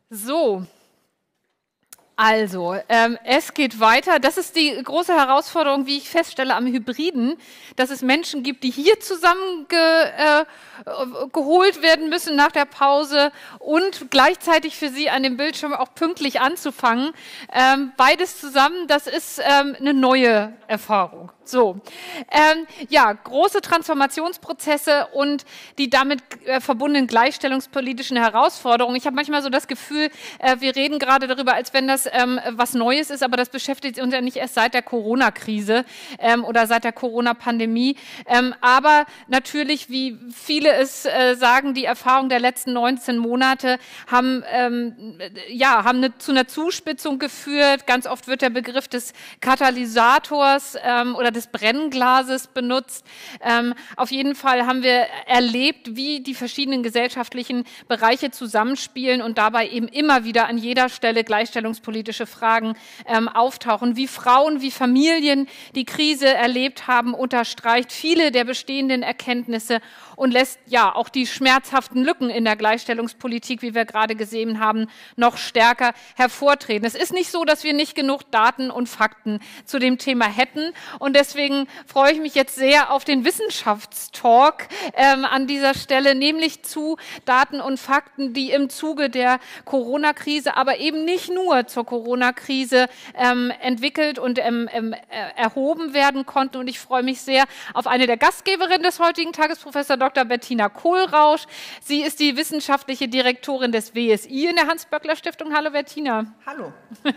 So, also, es geht weiter. Das ist die große Herausforderung, wie ich feststelle, am Hybriden, dass es Menschen gibt, die hier zusammengeholt werden müssen nach der Pause und gleichzeitig für sie an dem Bildschirm auch pünktlich anzufangen. Beides zusammen, das ist eine neue Erfahrung. So, ja, große Transformationsprozesse und die damit verbundenen gleichstellungspolitischen Herausforderungen. Ich habe manchmal so das Gefühl, wir reden gerade darüber, als wenn das was Neues ist, aber das beschäftigt uns ja nicht erst seit der Corona-Krise oder seit der Corona-Pandemie. Aber natürlich, wie viele es sagen, die Erfahrung der letzten 19 Monate haben zu einer Zuspitzung geführt. Ganz oft wird der Begriff des Katalysators oder des Brennglases benutzt. Auf jeden Fall haben wir erlebt, wie die verschiedenen gesellschaftlichen Bereiche zusammenspielen und dabei eben immer wieder an jeder Stelle gleichstellungspolitische Fragen auftauchen. Wie Frauen, wie Familien die Krise erlebt haben, unterstreicht viele der bestehenden Erkenntnisse und lässt ja auch die schmerzhaften Lücken in der Gleichstellungspolitik, wie wir gerade gesehen haben, noch stärker hervortreten. Es ist nicht so, dass wir nicht genug Daten und Fakten zu dem Thema hätten und deswegen freue ich mich jetzt sehr auf den Wissenschaftstalk an dieser Stelle, nämlich zu Daten und Fakten, die im Zuge der Corona-Krise, aber eben nicht nur zur Corona-Krise entwickelt und erhoben werden konnten. Und ich freue mich sehr auf eine der Gastgeberinnen des heutigen Tages, Professor Dr. Bettina Kohlrausch. Sie ist die wissenschaftliche Direktorin des WSI in der Hans-Böckler-Stiftung. Hallo Bettina. Hallo.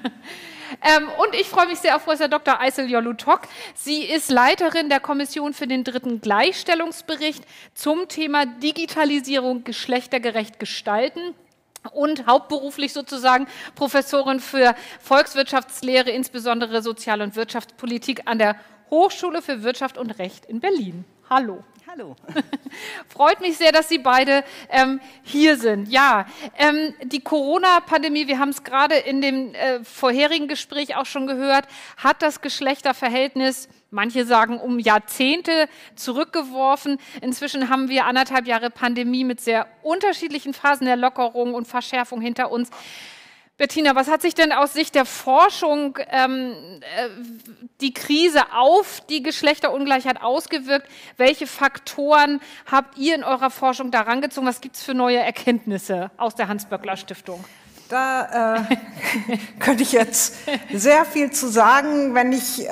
Und ich freue mich sehr auf Professor Dr. Aysel Yolu-Tok. Sie ist Leiterin der Kommission für den 3. Gleichstellungsbericht zum Thema Digitalisierung geschlechtergerecht gestalten und hauptberuflich sozusagen Professorin für Volkswirtschaftslehre, insbesondere Sozial- und Wirtschaftspolitik an der Hochschule für Wirtschaft und Recht in Berlin. Hallo. Hallo. Freut mich sehr, dass Sie beide hier sind. Ja, die Corona-Pandemie, wir haben es gerade in dem vorherigen Gespräch auch schon gehört, hat das Geschlechterverhältnis, manche sagen um Jahrzehnte, zurückgeworfen. Inzwischen haben wir 1,5 Jahre Pandemie mit sehr unterschiedlichen Phasen der Lockerung und Verschärfung hinter uns. Bettina, was hat sich denn aus Sicht der Forschung die Krise auf die Geschlechterungleichheit ausgewirkt? Welche Faktoren habt ihr in eurer Forschung da rangezogen? Was gibt es für neue Erkenntnisse aus der Hans-Böckler-Stiftung? Da könnte ich jetzt sehr viel zu sagen, wenn ich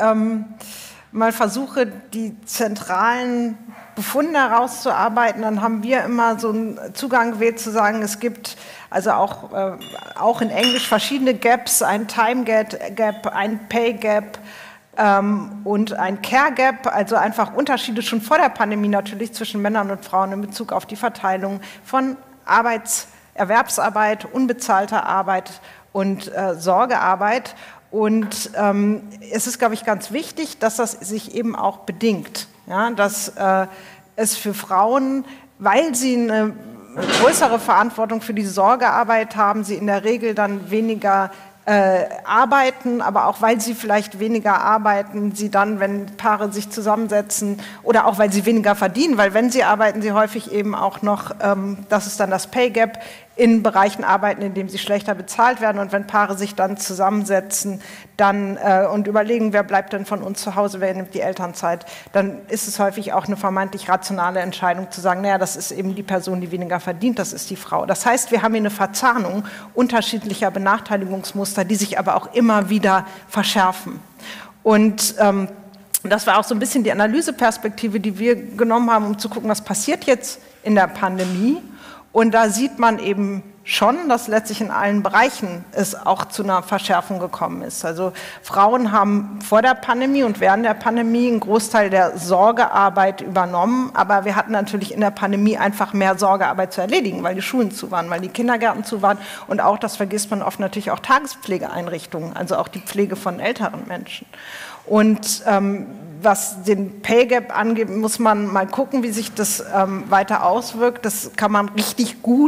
mal versuche, die zentralen Befunde herauszuarbeiten. Dann haben wir immer so einen Zugang gewählt zu sagen, es gibt also auch in Englisch verschiedene Gaps, ein Time Gap, ein Pay Gap und ein Care Gap, also einfach Unterschiede schon vor der Pandemie natürlich zwischen Männern und Frauen in Bezug auf die Verteilung von Erwerbsarbeit, unbezahlter Arbeit und Sorgearbeit. Und es ist, glaube ich, ganz wichtig, dass das sich eben auch bedingt, ja, dass es für Frauen, weil sie eine größere Verantwortung für die Sorgearbeit haben, sie in der Regel dann weniger arbeiten, aber auch weil sie vielleicht weniger arbeiten, sie dann, wenn Paare sich zusammensetzen oder auch weil sie weniger verdienen, weil wenn sie arbeiten, sie häufig eben auch noch, das ist dann das Pay Gap, in Bereichen arbeiten, in denen sie schlechter bezahlt werden. Und wenn Paare sich dann zusammensetzen und überlegen, wer bleibt denn von uns zu Hause, wer nimmt die Elternzeit, dann ist es häufig auch eine vermeintlich rationale Entscheidung zu sagen, naja, das ist eben die Person, die weniger verdient, das ist die Frau. Das heißt, wir haben hier eine Verzahnung unterschiedlicher Benachteiligungsmuster, die sich aber auch immer wieder verschärfen. Und das war auch so ein bisschen die Analyseperspektive, die wir genommen haben, um zu gucken, was passiert jetzt in der Pandemie. Und da sieht man eben schon, dass letztlich in allen Bereichen es auch zu einer Verschärfung gekommen ist. Also Frauen haben vor der Pandemie und während der Pandemie einen Großteil der Sorgearbeit übernommen, aber wir hatten natürlich in der Pandemie einfach mehr Sorgearbeit zu erledigen, weil die Schulen zu waren, weil die Kindergärten zu waren und auch, das vergisst man oft, natürlich auch Tagespflegeeinrichtungen, also auch die Pflege von älteren Menschen. Und was den Pay Gap angeht, muss man mal gucken, wie sich das weiter auswirkt. Das kann man richtig gut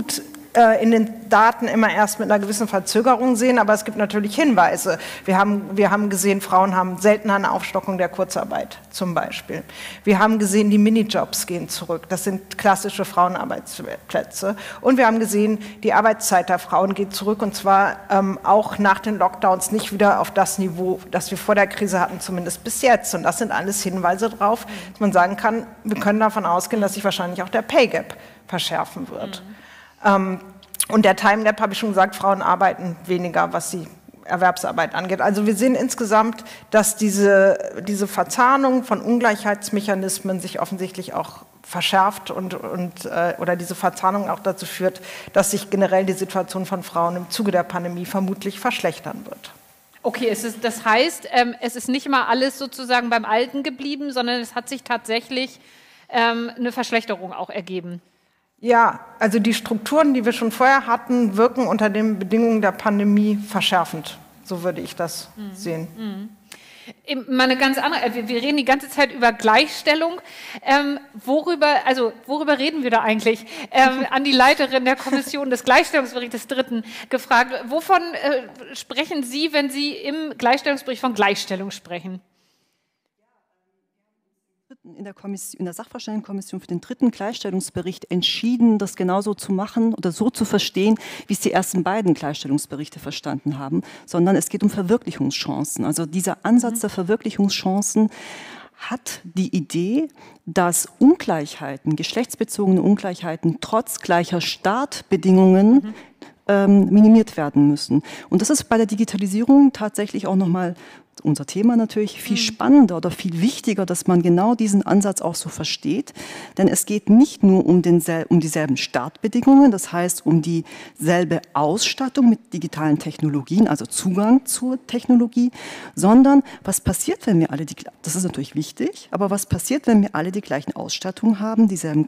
in den Daten immer erst mit einer gewissen Verzögerung sehen, aber es gibt natürlich Hinweise. Wir haben gesehen, Frauen haben seltener eine Aufstockung der Kurzarbeit zum Beispiel. Wir haben gesehen, die Minijobs gehen zurück. Das sind klassische Frauenarbeitsplätze. Und wir haben gesehen, die Arbeitszeit der Frauen geht zurück, und zwar auch nach den Lockdowns nicht wieder auf das Niveau, das wir vor der Krise hatten, zumindest bis jetzt. Und das sind alles Hinweise darauf, dass man sagen kann, wir können davon ausgehen, dass sich wahrscheinlich auch der Pay Gap verschärfen wird. Und der Time Gap, habe ich schon gesagt, Frauen arbeiten weniger, was die Erwerbsarbeit angeht. Also wir sehen insgesamt, dass diese Verzahnung von Ungleichheitsmechanismen sich offensichtlich auch verschärft oder diese Verzahnung auch dazu führt, dass sich generell die Situation von Frauen im Zuge der Pandemie vermutlich verschlechtern wird. Okay, das heißt, es ist nicht mal alles sozusagen beim Alten geblieben, sondern es hat sich tatsächlich eine Verschlechterung auch ergeben. Ja, also die Strukturen, die wir schon vorher hatten, wirken unter den Bedingungen der Pandemie verschärfend. So würde ich das sehen. Mal eine ganz andere, wir reden die ganze Zeit über Gleichstellung. Worüber reden wir da eigentlich? An die Leiterin der Kommission des Gleichstellungsberichts des 3. gefragt. Wovon sprechen Sie, wenn Sie im Gleichstellungsbericht von Gleichstellung sprechen? In der Sachverständigenkommission für den 3. Gleichstellungsbericht entschieden, das genauso zu machen oder so zu verstehen, wie es die ersten beiden Gleichstellungsberichte verstanden haben, sondern es geht um Verwirklichungschancen. Also dieser Ansatz der Verwirklichungschancen hat die Idee, dass Ungleichheiten, geschlechtsbezogene Ungleichheiten trotz gleicher Startbedingungen minimiert werden müssen. Und das ist bei der Digitalisierung tatsächlich auch nochmal unser Thema natürlich viel spannender oder viel wichtiger, dass man genau diesen Ansatz auch so versteht. Denn es geht nicht nur um dieselben Startbedingungen, das heißt um dieselbe Ausstattung mit digitalen Technologien, also Zugang zur Technologie, sondern was passiert, wenn wir alle das ist natürlich wichtig, aber was passiert, wenn wir alle die gleichen Ausstattung haben,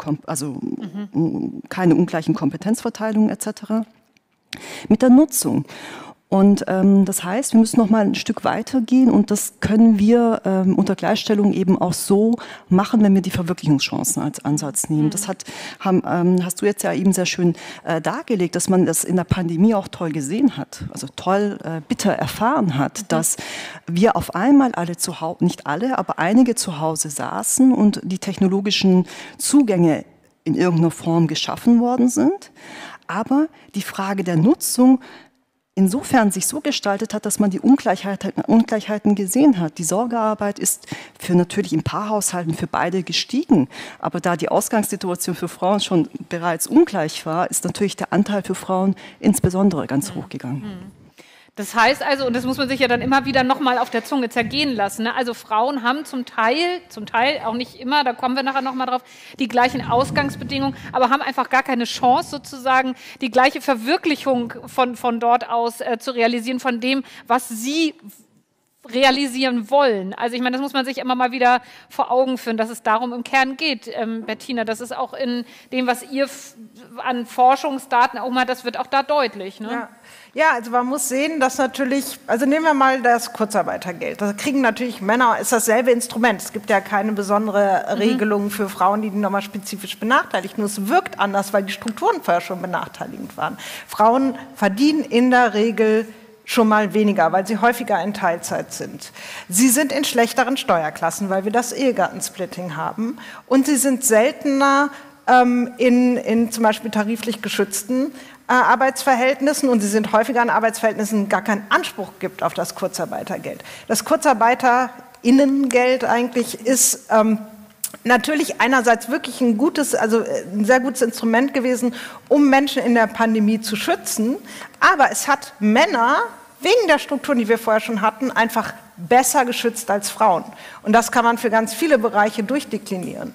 keine ungleichen Kompetenzverteilungen etc. mit der Nutzung. Und das heißt, wir müssen noch mal ein Stück weitergehen, und das können wir unter Gleichstellung eben auch so machen, wenn wir die Verwirklichungschancen als Ansatz nehmen. Das hast du jetzt ja eben sehr schön dargelegt, dass man das in der Pandemie auch toll gesehen hat, also toll bitter erfahren hat, dass wir auf einmal alle zu Hause, nicht alle, aber einige zu Hause saßen und die technologischen Zugänge in irgendeiner Form geschaffen worden sind, aber die Frage der Nutzung insofern sich so gestaltet hat, dass man die Ungleichheiten gesehen hat. Die Sorgearbeit ist natürlich in Paarhaushalten für beide gestiegen. Aber da die Ausgangssituation für Frauen schon bereits ungleich war, ist natürlich der Anteil für Frauen insbesondere ganz hoch gegangen. Das heißt also, und das muss man sich ja dann immer wieder nochmal auf der Zunge zergehen lassen, ne? Also Frauen haben zum Teil, auch nicht immer, da kommen wir nachher nochmal drauf, die gleichen Ausgangsbedingungen, aber haben einfach gar keine Chance sozusagen, die gleiche Verwirklichung von dort aus zu realisieren, von dem, was sie realisieren wollen. Also ich meine, das muss man sich immer mal wieder vor Augen führen, dass es darum im Kern geht, Bettina. Das ist auch in dem, was ihr an Forschungsdaten auch mal, das wird auch da deutlich. Ne? Ja, also man muss sehen, dass natürlich, also nehmen wir mal das Kurzarbeitergeld. Da kriegen natürlich Männer, ist dasselbe Instrument. Es gibt ja keine besondere Regelung für Frauen, die nochmal spezifisch benachteiligt. Nur es wirkt anders, weil die Strukturen vorher schon benachteiligend waren. Frauen verdienen in der Regel schon mal weniger, weil sie häufiger in Teilzeit sind. Sie sind in schlechteren Steuerklassen, weil wir das Ehegattensplitting haben. Und sie sind seltener in zum Beispiel tariflich geschützten Arbeitsverhältnissen, und sie sind häufiger in Arbeitsverhältnissen, gar keinen Anspruch gibt auf das Kurzarbeitergeld. Das Kurzarbeiterinnengeld eigentlich ist natürlich einerseits wirklich ein sehr gutes Instrument gewesen, um Menschen in der Pandemie zu schützen, aber es hat Männer wegen der Strukturen, die wir vorher schon hatten, einfach besser geschützt als Frauen. Und das kann man für ganz viele Bereiche durchdeklinieren.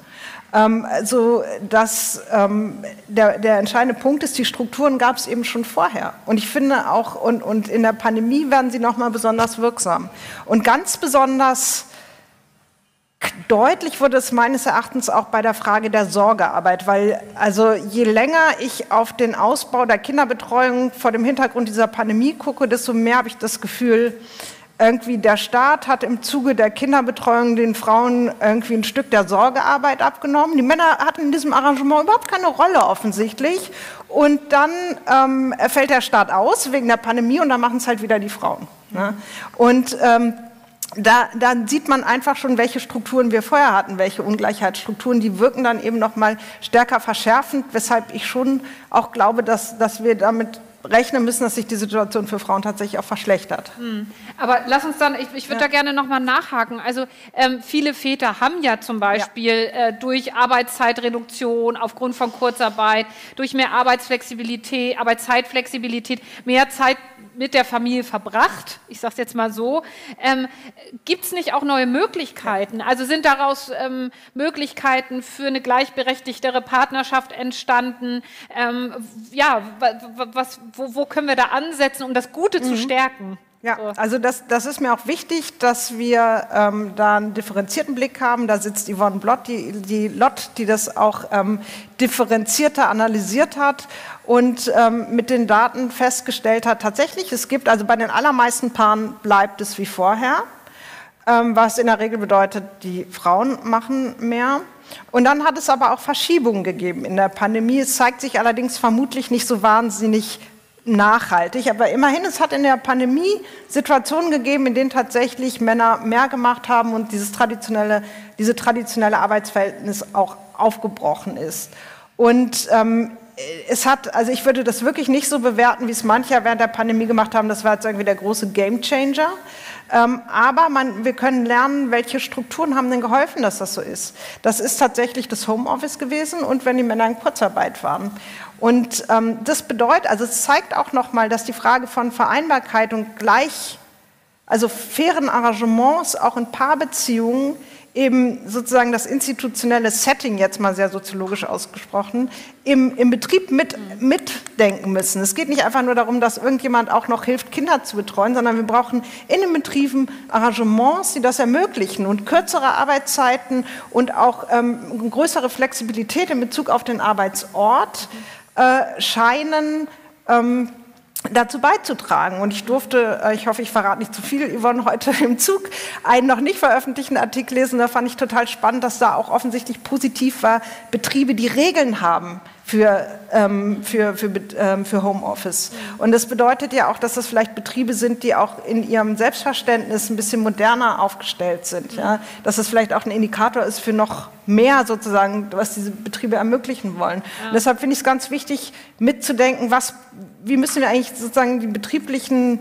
Der entscheidende Punkt ist, die Strukturen gab es eben schon vorher. Und ich finde auch, und in der Pandemie werden sie nochmal besonders wirksam. Und ganz besonders deutlich wurde es meines Erachtens auch bei der Frage der Sorgearbeit, weil also je länger ich auf den Ausbau der Kinderbetreuung vor dem Hintergrund dieser Pandemie gucke, desto mehr habe ich das Gefühl, irgendwie der Staat hat im Zuge der Kinderbetreuung den Frauen irgendwie ein Stück der Sorgearbeit abgenommen. Die Männer hatten in diesem Arrangement überhaupt keine Rolle offensichtlich. Und dann fällt der Staat aus wegen der Pandemie und dann machen es halt wieder die Frauen. Ne? Und da sieht man einfach schon, welche Strukturen wir vorher hatten, welche Ungleichheitsstrukturen, die wirken dann eben noch mal stärker verschärfend, weshalb ich schon auch glaube, dass wir damit rechnen müssen, dass sich die Situation für Frauen tatsächlich auch verschlechtert. Aber lass uns dann, ich würde da gerne nochmal nachhaken. Also viele Väter haben ja zum Beispiel durch Arbeitszeitreduktion, aufgrund von Kurzarbeit, durch mehr Arbeitsflexibilität, Arbeitszeitflexibilität, mehr Zeit mit der Familie verbracht. Ich sage es jetzt mal so. Gibt es nicht auch neue Möglichkeiten? Also sind daraus Möglichkeiten für eine gleichberechtigtere Partnerschaft entstanden? Ja, wo können wir da ansetzen, um das Gute zu stärken? Ja, also das ist mir auch wichtig, dass wir da einen differenzierten Blick haben. Da sitzt Yvonne Blott, die das auch differenzierter analysiert hat und mit den Daten festgestellt hat, tatsächlich, es gibt, also bei den allermeisten Paaren bleibt es wie vorher, was in der Regel bedeutet, die Frauen machen mehr. Und dann hat es aber auch Verschiebungen gegeben in der Pandemie. Es zeigt sich allerdings vermutlich nicht so wahnsinnig nachhaltig, aber immerhin, es hat in der Pandemie Situationen gegeben, in denen tatsächlich Männer mehr gemacht haben und diese traditionelle Arbeitsverhältnis auch aufgebrochen ist. Und also ich würde das wirklich nicht so bewerten, wie es mancher während der Pandemie gemacht haben, das war jetzt irgendwie der große Gamechanger. Aber wir können lernen, welche Strukturen haben denn geholfen, dass das so ist. Das ist tatsächlich das Homeoffice gewesen und wenn die Männer in Kurzarbeit waren. Und das bedeutet, also es zeigt auch nochmal, dass die Frage von Vereinbarkeit und also fairen Arrangements auch in Paarbeziehungen eben sozusagen das institutionelle Setting, jetzt mal sehr soziologisch ausgesprochen, im Betrieb mitdenken müssen. Es geht nicht einfach nur darum, dass irgendjemand auch noch hilft, Kinder zu betreuen, sondern wir brauchen in den Betrieben Arrangements, die das ermöglichen und kürzere Arbeitszeiten und auch größere Flexibilität in Bezug auf den Arbeitsort scheinen dazu beizutragen. Und ich durfte, ich hoffe, ich verrate nicht zu viel, Yvonne, heute im Zug einen noch nicht veröffentlichten Artikel lesen. Da fand ich total spannend, dass da auch offensichtlich positiv war, Betriebe, die Regeln haben für Homeoffice. Und das bedeutet ja auch, dass das vielleicht Betriebe sind, die auch in ihrem Selbstverständnis ein bisschen moderner aufgestellt sind. Ja? Dass es vielleicht auch ein Indikator ist für noch mehr sozusagen, was diese Betriebe ermöglichen wollen. Ja. Und deshalb finde ich es ganz wichtig, mitzudenken, wie müssen wir eigentlich sozusagen die betriebliche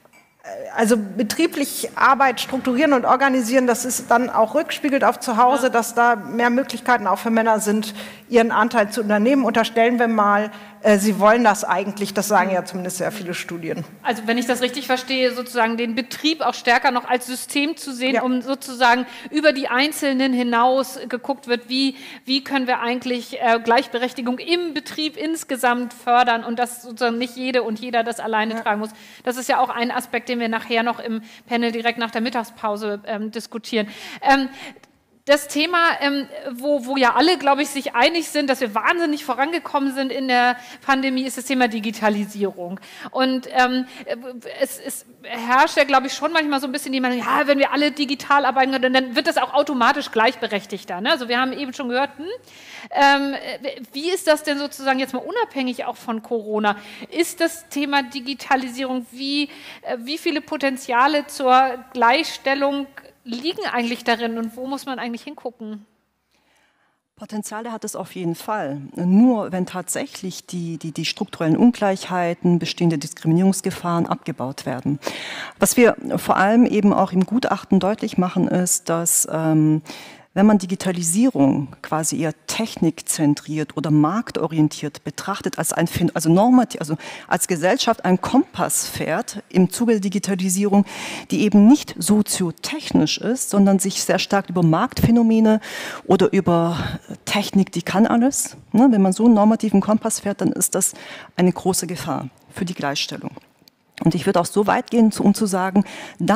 Arbeit strukturieren und organisieren, dass es dann auch rückspiegelt auf zu Hause, dass da mehr Möglichkeiten auch für Männer sind, ihren Anteil zu unternehmen. Unterstellen wir mal, sie wollen das eigentlich, das sagen ja zumindest sehr viele Studien. Also wenn ich das richtig verstehe, sozusagen den Betrieb auch stärker noch als System zu sehen, um sozusagen über die Einzelnen hinaus geguckt wird, wie können wir eigentlich Gleichberechtigung im Betrieb insgesamt fördern und dass sozusagen nicht jede und jeder das alleine tragen muss. Das ist ja auch ein Aspekt, den wir nachher noch im Panel direkt nach der Mittagspause diskutieren. Das Thema, wo ja alle, glaube ich, sich einig sind, dass wir wahnsinnig vorangekommen sind in der Pandemie, ist das Thema Digitalisierung. Und es herrscht ja, glaube ich, schon manchmal so ein bisschen die Meinung, ja, wenn wir alle digital arbeiten, dann wird das auch automatisch gleichberechtigter. Ne? Also wir haben eben schon gehört, wie ist das denn sozusagen jetzt mal unabhängig auch von Corona? Ist das Thema Digitalisierung, wie viele Potenziale zur Gleichstellung liegen eigentlich darin und wo muss man eigentlich hingucken? Potenziale hat es auf jeden Fall. Nur wenn tatsächlich die strukturellen Ungleichheiten, bestehende Diskriminierungsgefahren abgebaut werden. Was wir vor allem eben auch im Gutachten deutlich machen, ist, dass wenn man Digitalisierung quasi eher technikzentriert oder marktorientiert betrachtet, als normativ, also als Gesellschaft einen Kompass fährt im Zuge der Digitalisierung, die eben nicht soziotechnisch ist, sondern sich sehr stark über Marktphänomene oder über Technik, die kann alles. Ne? Wenn man so einen normativen Kompass fährt, dann ist das eine große Gefahr für die Gleichstellung. Und ich würde auch so weit gehen, um zu sagen, dann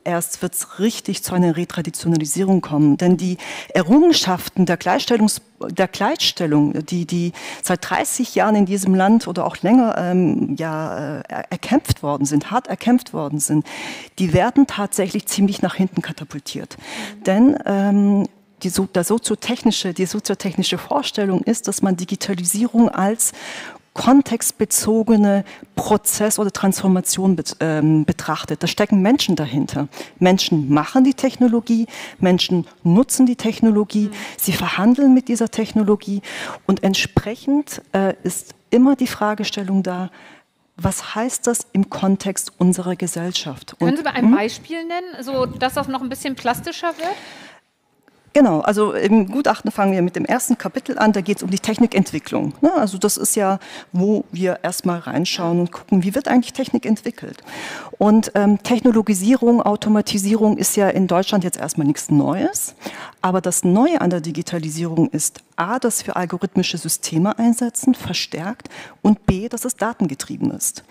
erst wird es richtig zu einer Retraditionalisierung kommen. Denn die Errungenschaften der Gleichstellung, die seit 30 Jahren in diesem Land oder auch länger erkämpft worden sind, hart erkämpft worden sind, die werden tatsächlich ziemlich nach hinten katapultiert. Denn die soziotechnische Vorstellung ist, dass man Digitalisierung als kontextbezogene Prozess oder Transformation betrachtet. Da stecken Menschen dahinter. Menschen machen die Technologie, Menschen nutzen die Technologie, sie verhandeln mit dieser Technologie und entsprechend ist immer die Fragestellung da, was heißt das im Kontext unserer Gesellschaft? Können Sie mal ein Beispiel nennen, so dass das noch ein bisschen plastischer wird? Genau, also im Gutachten fangen wir mit dem ersten Kapitel an, da geht es um die Technikentwicklung. Also das ist ja, wo wir erstmal reinschauen und gucken, wie wird eigentlich Technik entwickelt. Und Technologisierung, Automatisierung ist ja in Deutschland jetzt erstmal nichts Neues, aber das Neue an der Digitalisierung ist A, dass wir algorithmische Systeme einsetzen, verstärkt, und B, dass es datengetrieben ist.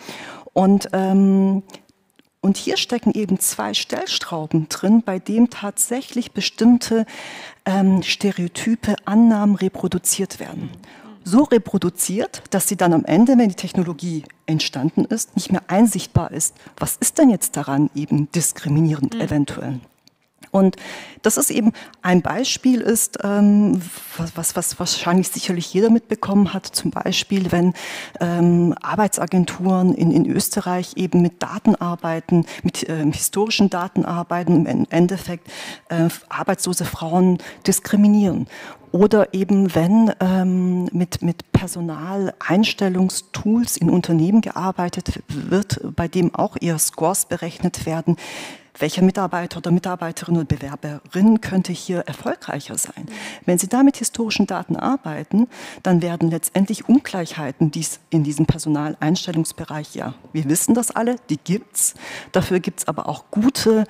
Und hier stecken eben zwei Stellschrauben drin, bei dem tatsächlich bestimmte Stereotype, Annahmen reproduziert werden. So reproduziert, dass sie dann am Ende, wenn die Technologie entstanden ist, nicht mehr einsichtbar ist. Was ist denn jetzt daran eben diskriminierend eventuell? Und das ist eben ein Beispiel ist, was wahrscheinlich sicherlich jeder mitbekommen hat, zum Beispiel, wenn Arbeitsagenturen in Österreich eben mit Daten arbeiten, mit historischen Daten arbeiten und im Endeffekt arbeitslose Frauen diskriminieren. Oder eben, wenn mit Personaleinstellungstools in Unternehmen gearbeitet wird, bei dem auch eher Scores berechnet werden, welcher Mitarbeiter oder Mitarbeiterin oder Bewerberin könnte hier erfolgreicher sein. Wenn Sie da mit historischen Daten arbeiten, dann werden letztendlich Ungleichheiten, die es in diesem Personaleinstellungsbereich, ja, wir wissen das alle, die gibt's. Dafür gibt's aber auch gute,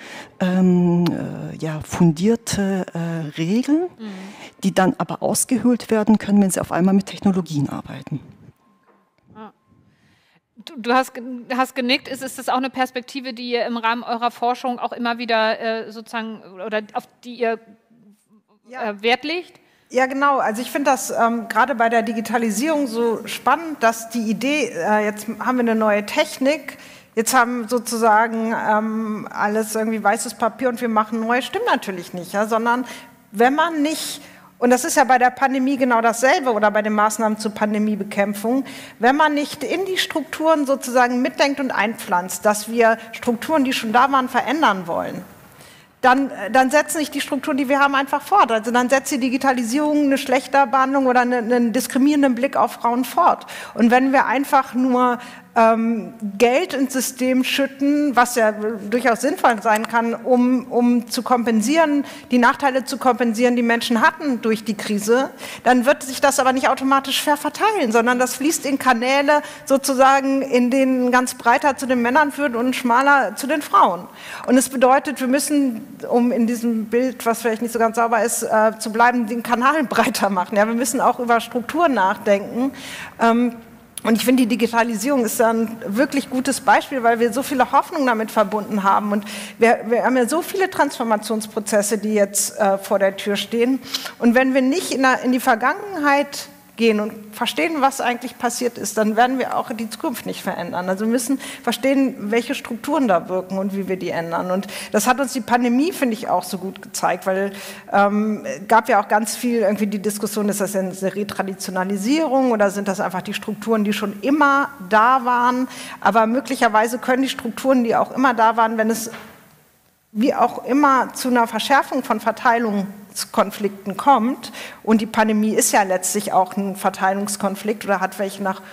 fundierte Regeln, die dann aber ausgehöhlt werden können, wenn Sie auf einmal mit Technologien arbeiten. Du hast genickt. Ist das auch eine Perspektive, die ihr im Rahmen eurer Forschung auch immer wieder sozusagen oder auf die ihr Wert legt? Ja, genau. Also ich finde das gerade bei der Digitalisierung so spannend, dass die Idee, jetzt haben wir eine neue Technik, jetzt haben sozusagen alles irgendwie weißes Papier und wir machen neu, stimmt natürlich nicht, ja, sondern wenn man nicht. Und das ist ja bei der Pandemie genau dasselbe oder bei den Maßnahmen zur Pandemiebekämpfung. Wenn man nicht in die Strukturen sozusagen mitdenkt und einpflanzt, dass wir Strukturen, die schon da waren, verändern wollen, dann setzen sich die Strukturen, die wir haben, einfach fort. Also dann setzt die Digitalisierung eine schlechte Behandlung oder einen diskriminierenden Blick auf Frauen fort. Und wenn wir einfach nur Geld ins System schütten, was ja durchaus sinnvoll sein kann, um zu kompensieren, die Nachteile zu kompensieren, die Menschen hatten durch die Krise, dann wird sich das aber nicht automatisch fair verteilen, sondern das fließt in Kanäle sozusagen, in denen ganz breiter zu den Männern führt und schmaler zu den Frauen. Und es bedeutet, wir müssen, um in diesem Bild, was vielleicht nicht so ganz sauber ist, zu bleiben, den Kanal breiter machen. Ja, wir müssen auch über Strukturen nachdenken. Und ich finde, die Digitalisierung ist ein wirklich gutes Beispiel, weil wir so viele Hoffnungen damit verbunden haben. Und wir haben ja so viele Transformationsprozesse, die jetzt vor der Tür stehen. Und wenn wir nicht in die Vergangenheit gehen und verstehen, was eigentlich passiert ist, dann werden wir auch die Zukunft nicht verändern. Also wir müssen verstehen, welche Strukturen da wirken und wie wir die ändern. Und das hat uns die Pandemie, finde ich, auch so gut gezeigt, weil gab ja auch ganz viel irgendwie die Diskussion, ist das eine Retraditionalisierung oder sind das einfach die Strukturen, die schon immer da waren? Aber möglicherweise können die Strukturen, die auch immer da waren, wenn es wie auch immer zu einer Verschärfung von Verteilungskonflikten kommt, und die Pandemie ist ja letztlich auch ein Verteilungskonflikt oder hat welche nach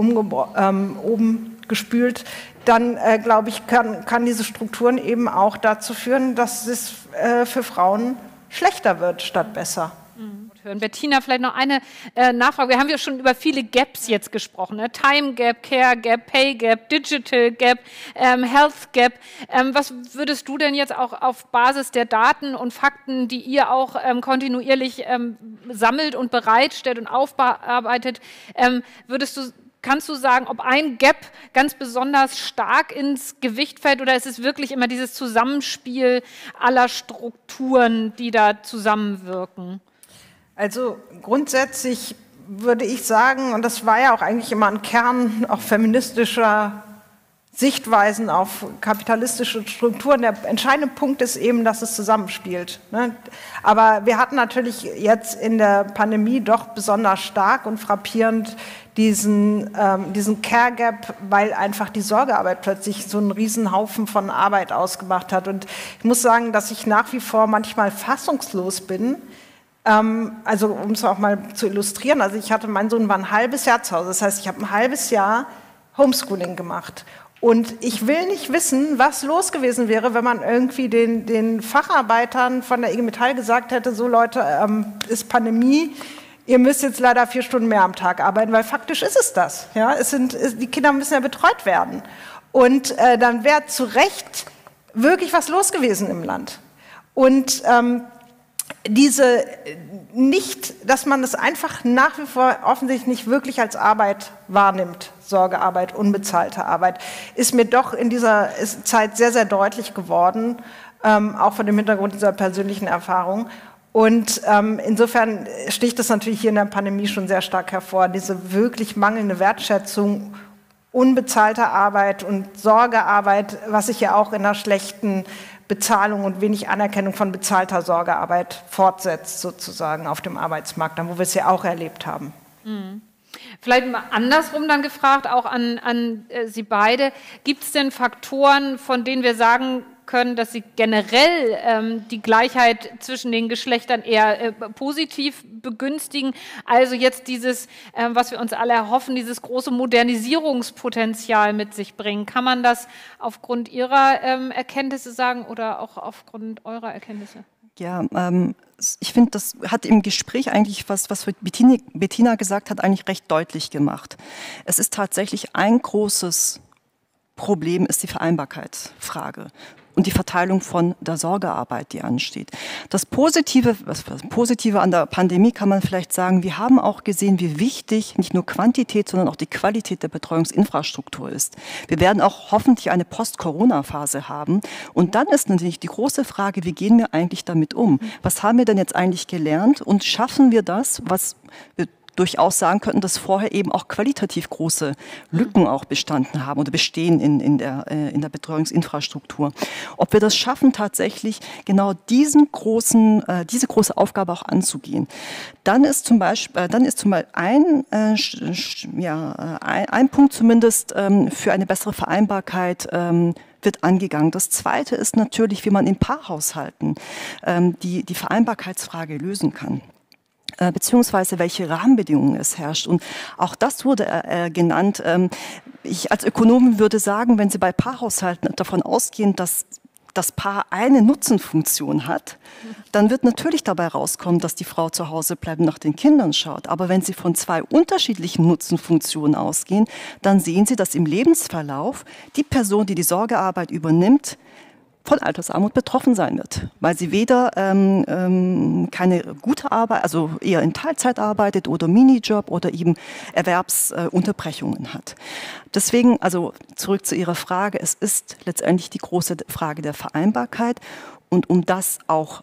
oben gespült, dann glaube ich, kann diese Strukturen eben auch dazu führen, dass es für Frauen schlechter wird statt besser. Bettina, vielleicht noch eine Nachfrage. Wir haben ja schon über viele Gaps jetzt gesprochen. Ne? Time Gap, Care Gap, Pay Gap, Digital Gap, Health Gap. Was würdest du denn jetzt auch auf Basis der Daten und Fakten, die ihr auch kontinuierlich sammelt und bereitstellt und aufbearbeitet, kannst du sagen, ob ein Gap ganz besonders stark ins Gewicht fällt oder ist es wirklich immer dieses Zusammenspiel aller Strukturen, die da zusammenwirken? Also grundsätzlich würde ich sagen, und das war ja auch eigentlich immer ein Kern auch feministischer Sichtweisen auf kapitalistische Strukturen. Der entscheidende Punkt ist eben, dass es zusammenspielt. Ne? Aber wir hatten natürlich jetzt in der Pandemie doch besonders stark und frappierend diesen Care Gap, weil einfach die Sorgearbeit plötzlich so einen Riesenhaufen von Arbeit ausgemacht hat. Und ich muss sagen, dass ich nach wie vor manchmal fassungslos bin. Also um es auch mal zu illustrieren, also mein Sohn war ein halbes Jahr zu Hause. Das heißt, ich habe ein halbes Jahr Homeschooling gemacht. Und ich will nicht wissen, was los gewesen wäre, wenn man irgendwie den Facharbeitern von der IG Metall gesagt hätte, so Leute, ist Pandemie, ihr müsst jetzt leider 4 Stunden mehr am Tag arbeiten, weil faktisch ist es das. Ja? Die Kinder müssen ja betreut werden. Und dann wäre zu Recht wirklich was los gewesen im Land. Und dass man es einfach nach wie vor offensichtlich nicht wirklich als Arbeit wahrnimmt, Sorgearbeit, unbezahlte Arbeit, ist mir doch in dieser Zeit sehr, sehr deutlich geworden, auch von dem Hintergrund dieser persönlichen Erfahrung. Und insofern sticht das natürlich hier in der Pandemie schon sehr stark hervor, diese wirklich mangelnde Wertschätzung unbezahlter Arbeit und Sorgearbeit, was sich ja auch in einer schlechten Bezahlung und wenig Anerkennung von bezahlter Sorgearbeit fortsetzt, sozusagen auf dem Arbeitsmarkt, wo wir es ja auch erlebt haben. Mhm. Vielleicht mal andersrum dann gefragt, auch an Sie beide. Gibt es denn Faktoren, von denen wir sagen können, dass sie generell die Gleichheit zwischen den Geschlechtern eher positiv begünstigen? Also jetzt dieses, was wir uns alle erhoffen, dieses große Modernisierungspotenzial mit sich bringen. Kann man das aufgrund Ihrer Erkenntnisse sagen oder auch aufgrund eurer Erkenntnisse? Ja, ich finde, das hat im Gespräch eigentlich, was Bettina gesagt hat, eigentlich recht deutlich gemacht. Es ist tatsächlich ein großes Problem, ist die Vereinbarkeitsfrage und die Verteilung von der Sorgearbeit, die ansteht. Das Positive an der Pandemie kann man vielleicht sagen, wir haben auch gesehen, wie wichtig nicht nur Quantität, sondern auch die Qualität der Betreuungsinfrastruktur ist. Wir werden auch hoffentlich eine Post-Corona-Phase haben. Und dann ist natürlich die große Frage, wie gehen wir eigentlich damit um? Was haben wir denn jetzt eigentlich gelernt und schaffen wir das, was wir durchaus sagen könnten, dass vorher eben auch qualitativ große Lücken auch bestanden haben oder bestehen in der Betreuungsinfrastruktur. Ob wir das schaffen, tatsächlich genau diese große Aufgabe auch anzugehen. Dann ist zum Beispiel ein Punkt zumindest für eine bessere Vereinbarkeit wird angegangen. Das Zweite ist natürlich, wie man in Paarhaushalten die Vereinbarkeitsfrage lösen kann. Beziehungsweise welche Rahmenbedingungen es herrscht. Und auch das wurde genannt. Ich als Ökonomin würde sagen, wenn Sie bei Paarhaushalten davon ausgehen, dass das Paar eine Nutzenfunktion hat, dann wird natürlich dabei rauskommen, dass die Frau zu Hause bleibt und nach den Kindern schaut. Aber wenn Sie von 2 unterschiedlichen Nutzenfunktionen ausgehen, dann sehen Sie, dass im Lebensverlauf die Person, die die Sorgearbeit übernimmt, von Altersarmut betroffen sein wird, weil sie weder keine gute Arbeit, also eher in Teilzeit arbeitet oder Minijob oder eben Erwerbsunterbrechungen hat. Deswegen, also zurück zu Ihrer Frage, es ist letztendlich die große Frage der Vereinbarkeit und um das auch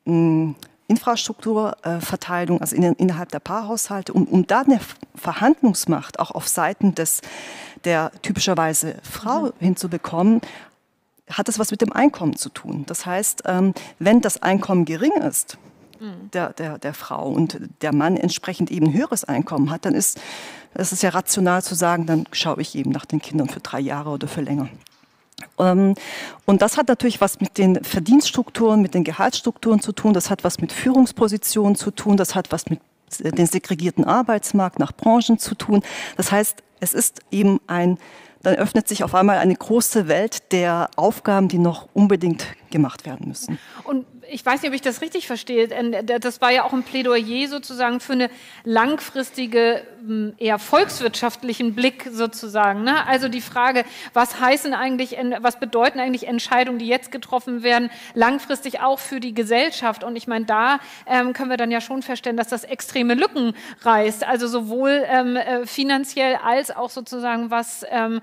Infrastrukturverteilung, also innerhalb der Paarhaushalte, um da eine Verhandlungsmacht auch auf Seiten der typischerweise Frau hinzubekommen, hat es was mit dem Einkommen zu tun. Das heißt, wenn das Einkommen gering ist, der Frau und der Mann entsprechend eben ein höheres Einkommen hat, dann ist es ja rational zu sagen, dann schaue ich eben nach den Kindern für 3 Jahre oder für länger. Und das hat natürlich was mit den Verdienststrukturen, mit den Gehaltsstrukturen zu tun, das hat was mit Führungspositionen zu tun, das hat was mit dem segregierten Arbeitsmarkt nach Branchen zu tun. Das heißt, es ist eben dann öffnet sich auf einmal eine große Welt der Aufgaben, die noch unbedingt gemacht werden müssen. Und ich weiß nicht, ob ich das richtig verstehe. Das war ja auch ein Plädoyer sozusagen für eine langfristige eher volkswirtschaftlichen Blick sozusagen. Ne? Also die Frage, was bedeuten eigentlich Entscheidungen, die jetzt getroffen werden, langfristig auch für die Gesellschaft? Und ich meine, da können wir dann ja schon feststellen, dass das extreme Lücken reißt. Also sowohl finanziell als auch sozusagen was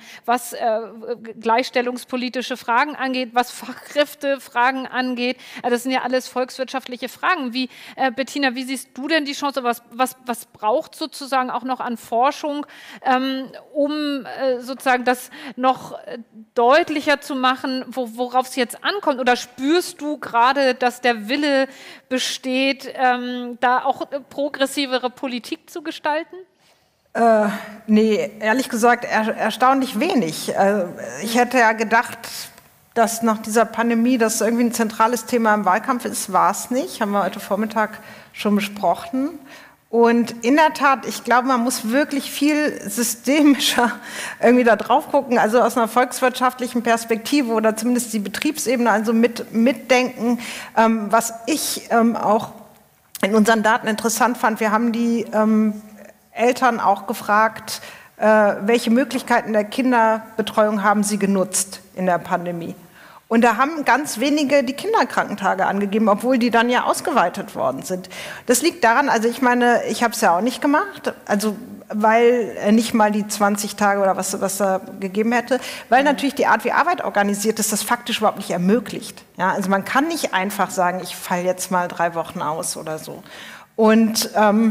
gleichstellungspolitische Fragen angeht, was Fachkräftefragen angeht. Das sind ja alles volkswirtschaftliche Fragen. Bettina, wie siehst du denn die Chance? Was braucht sozusagen auch noch an Forschung, um sozusagen das noch deutlicher zu machen, worauf es jetzt ankommt? Oder spürst du gerade, dass der Wille besteht, da auch progressivere Politik zu gestalten? Nee, ehrlich gesagt erstaunlich wenig. Ich hätte ja gedacht, dass nach dieser Pandemie das irgendwie ein zentrales Thema im Wahlkampf ist, war es nicht. Haben wir heute Vormittag schon besprochen. Und in der Tat, ich glaube, man muss wirklich viel systemischer irgendwie da drauf gucken, also aus einer volkswirtschaftlichen Perspektive oder zumindest die Betriebsebene, also mitdenken. Was ich auch in unseren Daten interessant fand, wir haben die Eltern auch gefragt, welche Möglichkeiten der Kinderbetreuung haben sie genutzt in der Pandemie. Und da haben ganz wenige die Kinderkrankentage angegeben, obwohl die dann ja ausgeweitet worden sind. Das liegt daran, also ich meine, ich habe es ja auch nicht gemacht, also weil nicht mal die 20 Tage oder was da gegeben hätte, weil natürlich die Art, wie Arbeit organisiert ist, das faktisch überhaupt nicht ermöglicht. Ja, also man kann nicht einfach sagen, ich falle jetzt mal 3 Wochen aus oder so. Und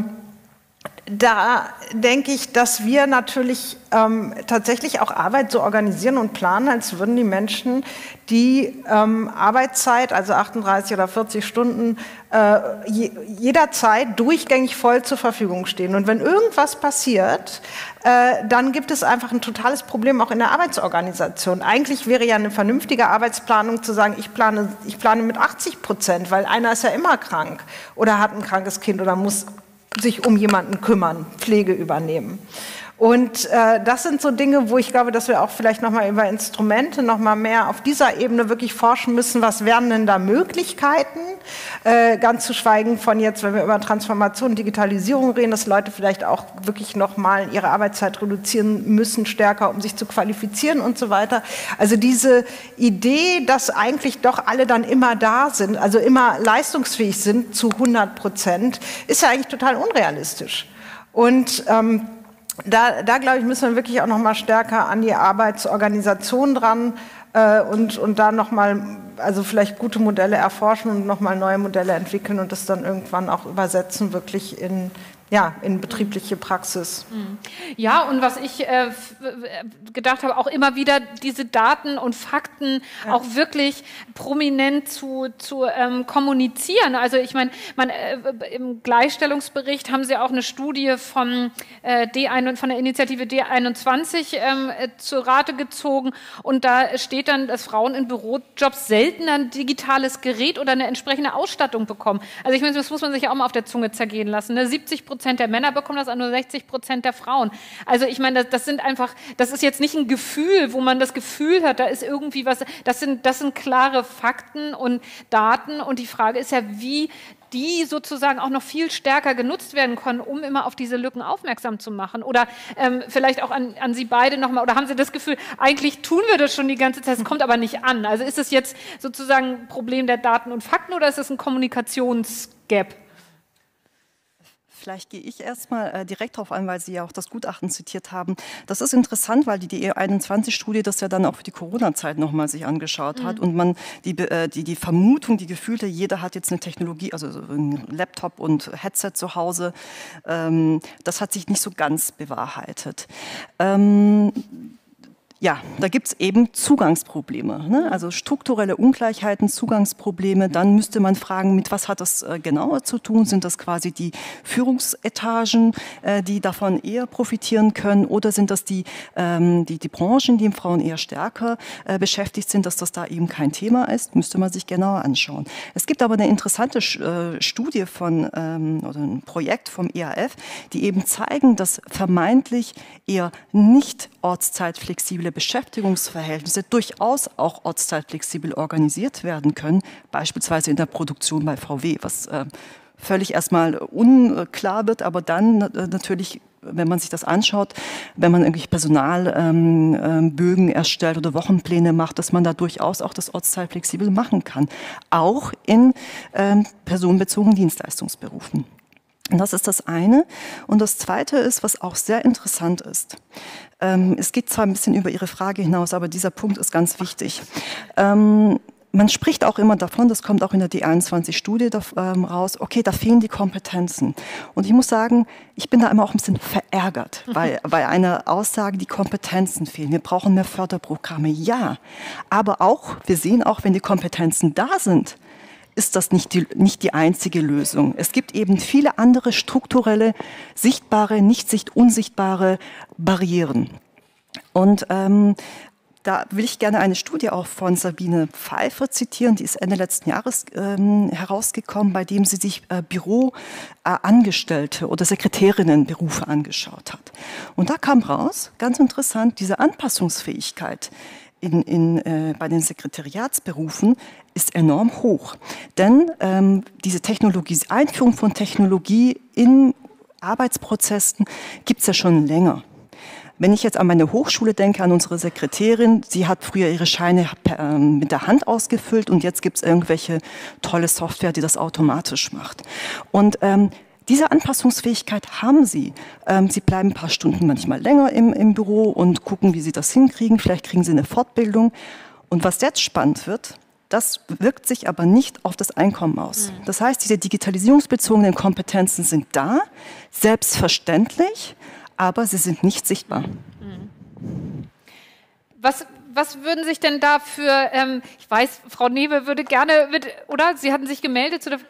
da denke ich, dass wir natürlich tatsächlich auch Arbeit so organisieren und planen, als würden die Menschen die Arbeitszeit, also 38 oder 40 Stunden, jederzeit durchgängig voll zur Verfügung stehen. Und wenn irgendwas passiert, dann gibt es einfach ein totales Problem auch in der Arbeitsorganisation. Eigentlich wäre ja eine vernünftige Arbeitsplanung zu sagen, ich plane mit 80%, weil einer ist ja immer krank oder hat ein krankes Kind oder muss sich um jemanden kümmern, Pflege übernehmen. Und das sind so Dinge, wo ich glaube, dass wir auch vielleicht nochmal über Instrumente nochmal mehr auf dieser Ebene wirklich forschen müssen. Was wären denn da Möglichkeiten? Ganz zu schweigen von jetzt, wenn wir über Transformation und Digitalisierung reden, dass Leute vielleicht auch wirklich nochmal ihre Arbeitszeit reduzieren müssen, stärker, um sich zu qualifizieren und so weiter. Also diese Idee, dass eigentlich doch alle dann immer da sind, also immer leistungsfähig sind zu 100%, ist ja eigentlich total unrealistisch. Und da glaube ich, müssen wir wirklich auch noch mal stärker an die Arbeitsorganisation dran und da noch mal, also vielleicht gute Modelle erforschen und noch mal neue Modelle entwickeln und das dann irgendwann auch übersetzen wirklich in betriebliche Praxis. Ja, und was ich gedacht habe, auch immer wieder diese Daten und Fakten auch wirklich prominent zu kommunizieren. Also ich meine, im Gleichstellungsbericht haben Sie auch eine Studie von der Initiative D21 zu Rate gezogen und da steht dann, dass Frauen in Bürojobs selten ein digitales Gerät oder eine entsprechende Ausstattung bekommen. Also ich meine, das muss man sich ja auch mal auf der Zunge zergehen lassen. Ne? 70% der Männer bekommen das, nur 60% der Frauen. Also ich meine, das ist jetzt nicht ein Gefühl, wo man das Gefühl hat, da ist irgendwie was, das sind klare Fakten und Daten und die Frage ist ja, wie die sozusagen auch noch viel stärker genutzt werden können, um immer auf diese Lücken aufmerksam zu machen. Oder vielleicht auch an Sie beide nochmal, oder haben Sie das Gefühl, eigentlich tun wir das schon die ganze Zeit, es kommt aber nicht an. Also ist es jetzt sozusagen ein Problem der Daten und Fakten oder ist es ein Kommunikationsgap? Vielleicht gehe ich erstmal direkt darauf ein, weil Sie ja auch das Gutachten zitiert haben. Das ist interessant, weil die E21-Studie das ja dann auch für die Corona-Zeit nochmal sich angeschaut hat und man die Vermutung, die Gefühle, jeder hat jetzt eine Technologie, also ein Laptop und Headset zu Hause, das hat sich nicht so ganz bewahrheitet. Ja, da gibt es eben Zugangsprobleme, ne? Also strukturelle Ungleichheiten, Zugangsprobleme. Dann müsste man fragen, mit was hat das genauer zu tun? Sind das quasi die Führungsetagen, die davon eher profitieren können? Oder sind das die Branchen, die Frauen eher stärker beschäftigt sind, dass das da eben kein Thema ist? Müsste man sich genauer anschauen. Es gibt aber eine interessante Studie oder ein Projekt vom EAF, die eben zeigen, dass vermeintlich eher nicht ortszeitflexible Beschäftigungsverhältnisse durchaus auch ortszeitflexibel organisiert werden können, beispielsweise in der Produktion bei VW, was völlig erstmal unklar wird, aber dann natürlich wenn man sich das anschaut, wenn man irgendwelche Personalbögen erstellt oder Wochenpläne macht, dass man da durchaus auch das Ortsteil flexibel machen kann. Auch in personenbezogenen Dienstleistungsberufen. Und das ist das eine. Und das zweite ist, was auch sehr interessant ist. Es geht zwar ein bisschen über Ihre Frage hinaus, aber dieser Punkt ist ganz wichtig. Man spricht auch immer davon, das kommt auch in der D21-Studie raus, okay, da fehlen die Kompetenzen. Und ich muss sagen, ich bin da immer auch ein bisschen verärgert bei einer Aussage, die Kompetenzen fehlen. Wir brauchen mehr Förderprogramme, ja. Aber auch, wir sehen auch, wenn die Kompetenzen da sind, ist das nicht die einzige Lösung. Es gibt eben viele andere strukturelle, sichtbare, nicht unsichtbare Barrieren. Und da will ich gerne eine Studie auch von Sabine Pfeiffer zitieren, die ist Ende letzten Jahres herausgekommen, bei dem sie sich Büroangestellte oder Sekretärinnenberufe angeschaut hat. Und da kam raus, ganz interessant, diese Anpassungsfähigkeit bei den Sekretariatsberufen ist enorm hoch. Denn diese Einführung von Technologie in Arbeitsprozessen gibt es ja schon länger. Wenn ich jetzt an meine Hochschule denke, an unsere Sekretärin, sie hat früher ihre Scheine mit der Hand ausgefüllt und jetzt gibt es irgendwelche tolle Software, die das automatisch macht. Und diese Anpassungsfähigkeit haben sie. Sie bleiben ein paar Stunden manchmal länger im Büro und gucken, wie sie das hinkriegen. Vielleicht kriegen sie eine Fortbildung. Und was jetzt spannend wird, das wirkt sich aber nicht auf das Einkommen aus. Das heißt, diese digitalisierungsbezogenen Kompetenzen sind da, selbstverständlich, aber sie sind nicht sichtbar. Was würden sich denn da für, ich weiß, Frau Newe würde gerne, oder? Sie hatten sich gemeldet zu der...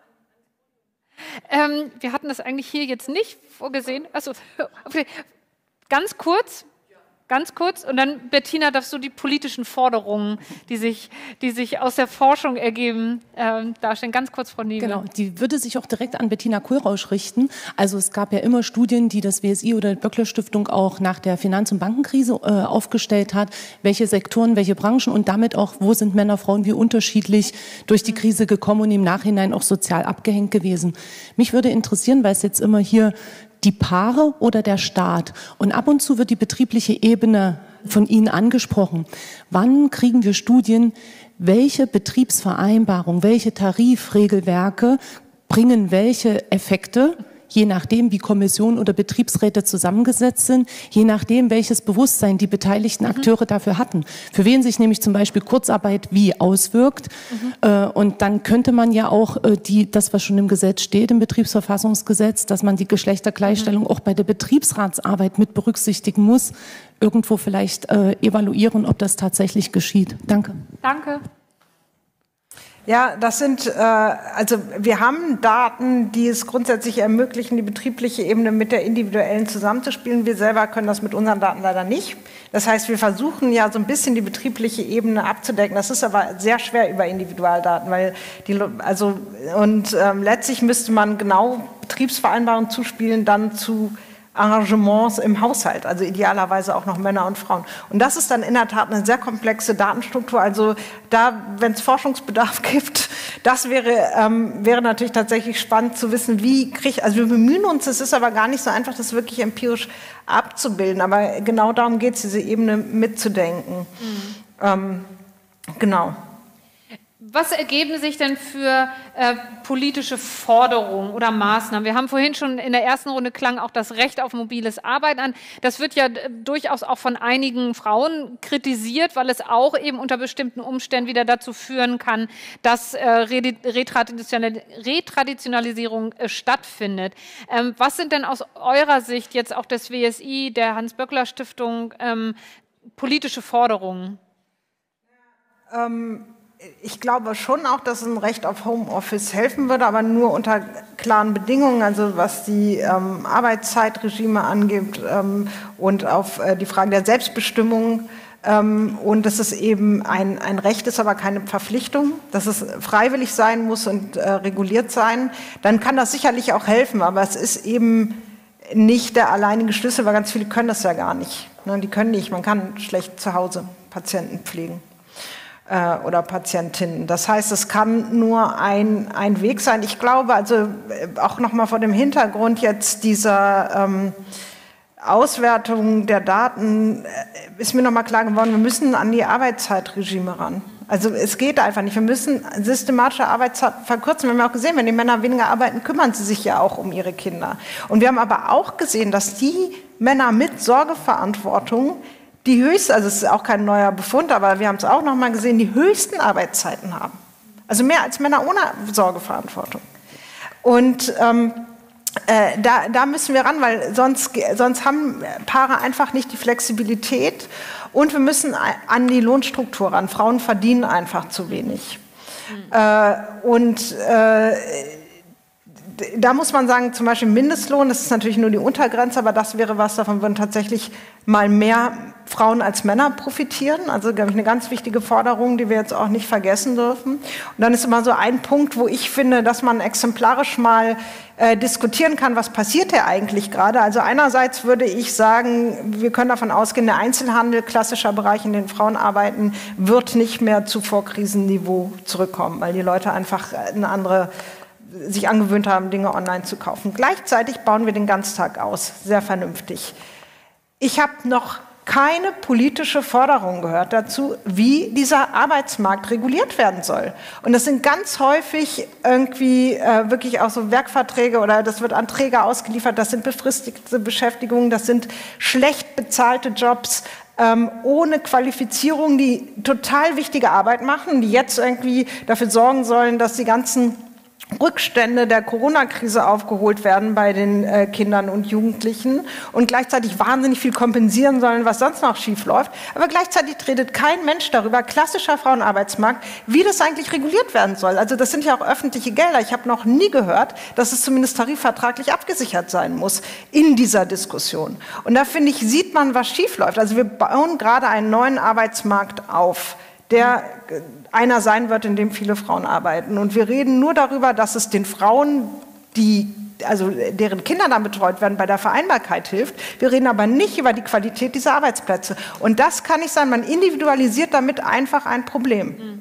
wir hatten das eigentlich hier jetzt nicht vorgesehen. Achso, okay. Ganz kurz und dann, Bettina, darfst du die politischen Forderungen, die sich aus der Forschung ergeben, darstellen. Ganz kurz, Frau Newe. Genau, die würde sich auch direkt an Bettina Kohlrausch richten. Also es gab ja immer Studien, die das WSI oder die Böckler Stiftung auch nach der Finanz- und Bankenkrise aufgestellt hat, welche Sektoren, welche Branchen und damit auch, wo sind Männer, Frauen, wie unterschiedlich durch die Krise gekommen und im Nachhinein auch sozial abgehängt gewesen. Mich würde interessieren, weil es jetzt immer hier die Paare oder der Staat. Und ab und zu wird die betriebliche Ebene von Ihnen angesprochen. Wann kriegen wir Studien, welche Betriebsvereinbarung, welche Tarifregelwerke bringen welche Effekte, je nachdem, wie Kommission oder Betriebsräte zusammengesetzt sind, je nachdem, welches Bewusstsein die beteiligten Akteure dafür hatten. Für wen sich nämlich zum Beispiel Kurzarbeit wie auswirkt. Und dann könnte man ja auch das, was schon im Gesetz steht, im Betriebsverfassungsgesetz, dass man die Geschlechtergleichstellung auch bei der Betriebsratsarbeit mit berücksichtigen muss, irgendwo vielleicht evaluieren, ob das tatsächlich geschieht. Danke. Danke. Ja, das sind, also wir haben Daten, die es grundsätzlich ermöglichen, die betriebliche Ebene mit der individuellen zusammenzuspielen. Wir selber können das mit unseren Daten leider nicht. Das heißt, wir versuchen ja so ein bisschen die betriebliche Ebene abzudecken. Das ist aber sehr schwer über Individualdaten, weil letztlich müsste man genau Betriebsvereinbarungen zuspielen, dann zu Arrangements im Haushalt, also idealerweise auch noch Männer und Frauen. Und das ist dann in der Tat eine sehr komplexe Datenstruktur. Also da, wenn es Forschungsbedarf gibt, das wäre natürlich tatsächlich spannend zu wissen, also wir bemühen uns, es ist aber gar nicht so einfach, das wirklich empirisch abzubilden. Aber genau darum geht es, diese Ebene mitzudenken. Genau. Was ergeben sich denn für politische Forderungen oder Maßnahmen? Wir haben vorhin schon in der ersten Runde klang auch das Recht auf mobiles Arbeiten an. Das wird ja durchaus auch von einigen Frauen kritisiert, weil es auch eben unter bestimmten Umständen wieder dazu führen kann, dass Retraditionalisierung stattfindet. Was sind denn aus eurer Sicht jetzt auch des WSI, der Hans-Böckler-Stiftung, politische Forderungen? Ich glaube schon auch, dass ein Recht auf Homeoffice helfen würde, aber nur unter klaren Bedingungen, also was die Arbeitszeitregime angeht und auf die Frage der Selbstbestimmung. Und dass es eben ein Recht ist, aber keine Verpflichtung, dass es freiwillig sein muss und reguliert sein. Dann kann das sicherlich auch helfen, aber es ist eben nicht der alleinige Schlüssel, weil ganz viele können das ja gar nicht. Ne? Die können nicht, man kann schlecht zu Hause Patienten pflegen. oder Patientinnen. Das heißt, es kann nur ein Weg sein. Ich glaube, also auch nochmal vor dem Hintergrund jetzt dieser Auswertung der Daten ist mir nochmal klar geworden, wir müssen an die Arbeitszeitregime ran. Also es geht einfach nicht. Wir müssen systematische Arbeitszeit verkürzen. Wir haben ja auch gesehen, wenn die Männer weniger arbeiten, kümmern sie sich ja auch um ihre Kinder. Und wir haben aber auch gesehen, dass die Männer mit Sorgeverantwortung die höchsten, also es ist auch kein neuer Befund, aber wir haben es auch noch mal gesehen, die höchsten Arbeitszeiten haben. Also mehr als Männer ohne Sorgeverantwortung. Und da müssen wir ran, weil sonst haben Paare einfach nicht die Flexibilität. Und wir müssen an die Lohnstruktur ran. Frauen verdienen einfach zu wenig. Da muss man sagen, zum Beispiel Mindestlohn, das ist natürlich nur die Untergrenze, aber das wäre was, davon würden tatsächlich mal mehr Frauen als Männer profitieren. Also, glaube ich, eine ganz wichtige Forderung, die wir jetzt auch nicht vergessen dürfen. Und dann ist immer so ein Punkt, wo ich finde, dass man exemplarisch mal diskutieren kann, was passiert hier eigentlich gerade. Also einerseits würde ich sagen, wir können davon ausgehen, der Einzelhandel, klassischer Bereich, in dem Frauen arbeiten, wird nicht mehr zu Vorkrisenniveau zurückkommen, weil die Leute einfach eine andere sich angewöhnt haben, Dinge online zu kaufen. Gleichzeitig bauen wir den Ganztag aus, sehr vernünftig. Ich habe noch keine politische Forderung gehört dazu, wie dieser Arbeitsmarkt reguliert werden soll. Und das sind ganz häufig irgendwie wirklich auch so Werkverträge oder das wird an Träger ausgeliefert, das sind befristete Beschäftigungen, das sind schlecht bezahlte Jobs, ohne Qualifizierung, die total wichtige Arbeit machen, die jetzt irgendwie dafür sorgen sollen, dass die ganzen Rückstände der Corona-Krise aufgeholt werden bei den Kindern und Jugendlichen und gleichzeitig wahnsinnig viel kompensieren sollen, was sonst noch schief läuft. Aber gleichzeitig redet kein Mensch darüber, klassischer Frauenarbeitsmarkt, wie das eigentlich reguliert werden soll. Also das sind ja auch öffentliche Gelder. Ich habe noch nie gehört, dass es zumindest tarifvertraglich abgesichert sein muss in dieser Diskussion. Und da, finde ich, sieht man, was schief läuft. Also wir bauen gerade einen neuen Arbeitsmarkt auf, der einer sein wird, in dem viele Frauen arbeiten. Und wir reden nur darüber, dass es den Frauen, deren Kinder dann betreut werden, bei der Vereinbarkeit hilft. Wir reden aber nicht über die Qualität dieser Arbeitsplätze. Und das kann nicht sein. Man individualisiert damit einfach ein Problem.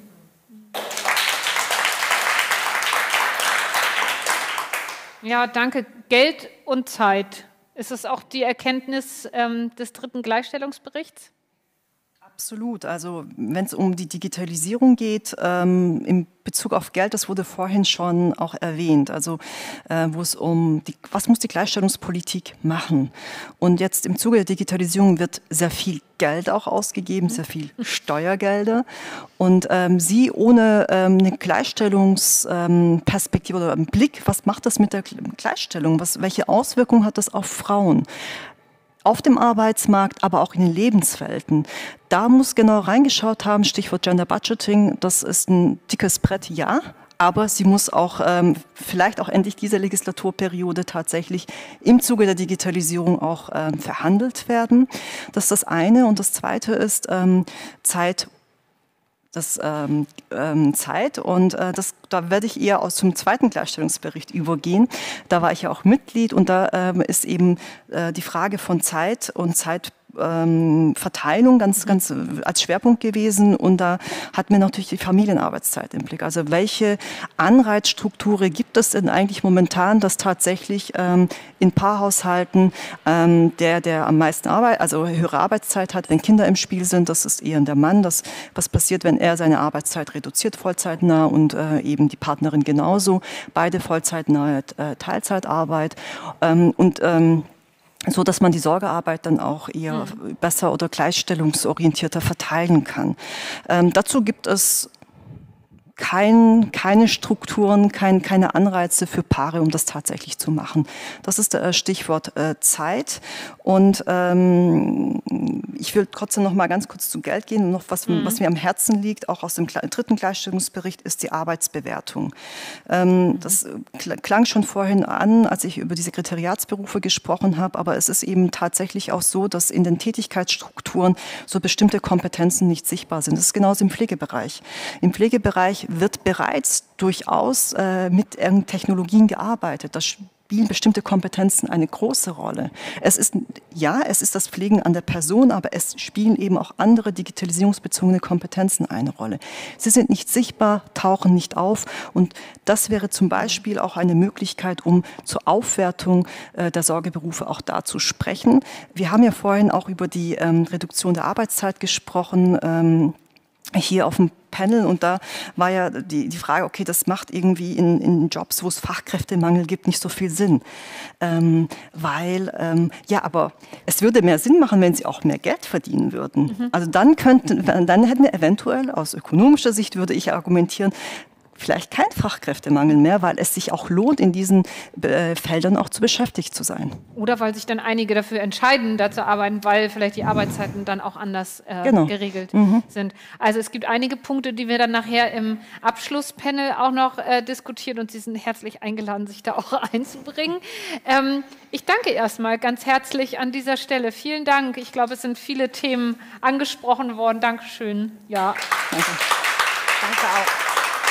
Ja, danke. Geld und Zeit. Ist es auch die Erkenntnis des dritten Gleichstellungsberichts? Absolut. Also wenn es um die Digitalisierung geht, in Bezug auf Geld, das wurde vorhin schon auch erwähnt, also wo es was muss die Gleichstellungspolitik machen? Und jetzt im Zuge der Digitalisierung wird sehr viel Geld auch ausgegeben, sehr viel Steuergelder. Und Sie ohne eine Gleichstellungsperspektive oder einen Blick, was macht das mit der Gleichstellung? Welche Auswirkungen hat das auf Frauen? Auf dem Arbeitsmarkt, aber auch in den Lebenswelten. Da muss genau reingeschaut haben, Stichwort Gender Budgeting, das ist ein dickes Brett, ja, aber sie muss auch vielleicht auch endlich diese Legislaturperiode tatsächlich im Zuge der Digitalisierung auch verhandelt werden. Das ist das eine. Und das zweite ist Zeit. Zeit und da werde ich eher zum zweiten Gleichstellungsbericht übergehen. Da war ich ja auch Mitglied und da ist eben die Frage von Zeit und Zeitverteilung ganz als Schwerpunkt gewesen und da hatten wir natürlich die Familienarbeitszeit im Blick. Also welche Anreizstrukturen gibt es denn eigentlich momentan, dass tatsächlich in Paarhaushalten der am meisten höhere Arbeitszeit hat, wenn Kinder im Spiel sind, das ist eher der Mann. Was passiert, wenn er seine Arbeitszeit reduziert, vollzeitnah und eben die Partnerin genauso, beide vollzeitnahe Teilzeitarbeit so dass man die Sorgearbeit dann auch eher besser oder gleichstellungsorientierter verteilen kann. Dazu gibt es keine Strukturen, keine Anreize für Paare, um das tatsächlich zu machen. Das ist das Stichwort Zeit. Und ich will trotzdem noch mal ganz kurz zu Geld gehen. Und noch was mir am Herzen liegt, auch aus dem dritten Gleichstellungsbericht, ist die Arbeitsbewertung. Das klang schon vorhin an, als ich über die Sekretariatsberufe gesprochen habe. Aber es ist eben tatsächlich auch so, dass in den Tätigkeitsstrukturen so bestimmte Kompetenzen nicht sichtbar sind. Das ist genauso im Pflegebereich. Im Pflegebereich wird bereits durchaus mit Technologien gearbeitet. Das spielen bestimmte Kompetenzen eine große Rolle. Es ist das Pflegen an der Person, aber es spielen eben auch andere digitalisierungsbezogene Kompetenzen eine Rolle. Sie sind nicht sichtbar, tauchen nicht auf und das wäre zum Beispiel auch eine Möglichkeit, um zur Aufwertung der Sorgeberufe auch da zu sprechen. Wir haben ja vorhin auch über die Reduktion der Arbeitszeit gesprochen, hier auf dem Panel, und da war ja die Frage, okay, das macht irgendwie in Jobs, wo es Fachkräftemangel gibt, nicht so viel Sinn. Aber es würde mehr Sinn machen, wenn sie auch mehr Geld verdienen würden. Also dann hätten wir eventuell, aus ökonomischer Sicht würde ich argumentieren, vielleicht kein Fachkräftemangel mehr, weil es sich auch lohnt, in diesen Feldern auch zu beschäftigt zu sein. Oder weil sich dann einige dafür entscheiden, da zu arbeiten, weil vielleicht die Arbeitszeiten dann auch anders geregelt sind. Also es gibt einige Punkte, die wir dann nachher im Abschlusspanel auch noch diskutieren und Sie sind herzlich eingeladen, sich da auch einzubringen. Ich danke erstmal ganz herzlich an dieser Stelle. Vielen Dank. Ich glaube, es sind viele Themen angesprochen worden. Dankeschön. Ja. Danke. Danke auch.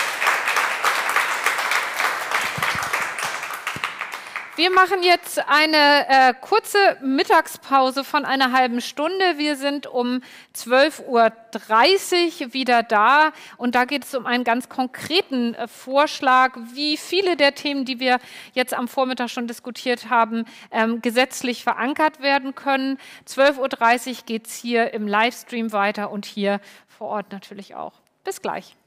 Wir machen jetzt eine kurze Mittagspause von einer halben Stunde. Wir sind um 12:30 Uhr wieder da und da geht es um einen ganz konkreten Vorschlag, wie viele der Themen, die wir jetzt am Vormittag schon diskutiert haben, gesetzlich verankert werden können. 12:30 Uhr geht es hier im Livestream weiter und hier vor Ort natürlich auch. Bis gleich.